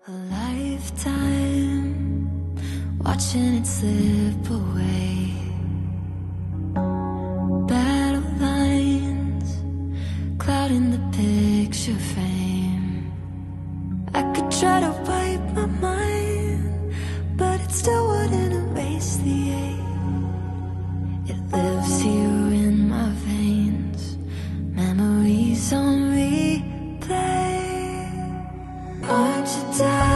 A lifetime watching it slip away. Battle lines clouding the picture frame. I could try to wipe my mind, but it still wouldn't erase the ache. It lives here in my veins, memories on replay. Aren't you tired?